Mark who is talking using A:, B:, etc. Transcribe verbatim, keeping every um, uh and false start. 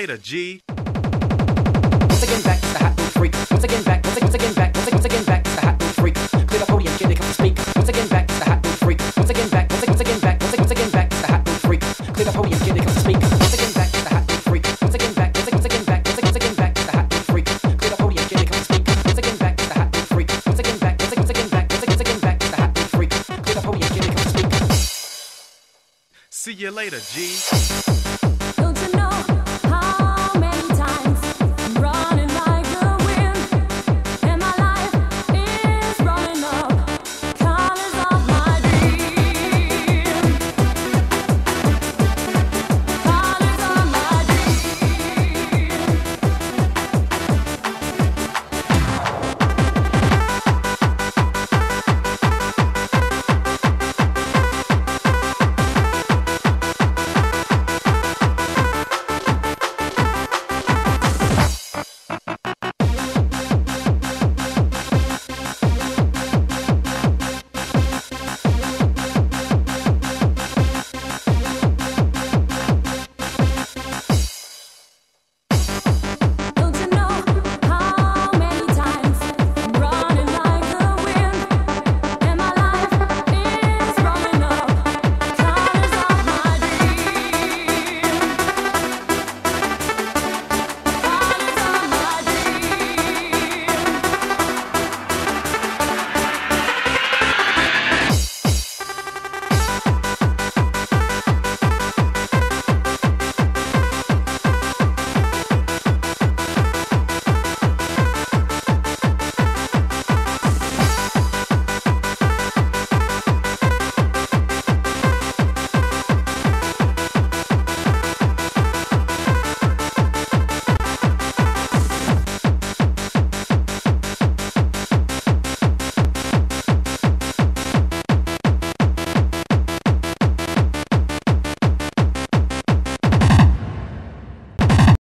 A: later, G.
B: Once again back, it's the hot new freak. Once again back, once again, once again back, once again, once again back, it's the hot new freak. Clear the podium, here they come to speak. Once again back, it's the hot new freak. Once again back, once again, once again back, once again, once again back, it's the hot new freak. Clear the podium, here they come to speak. Once again back, it's the hot new freak. Once again back, once again, once again back, once again, once again back, it's the hot new freak. Clear the podium, here they come to speak. Once again back, it's the hot new freak. Once again back, once again, once again back, once again, once again back, it's the hot new freak. Clear the podium, here they come to speak.
A: See you later, G.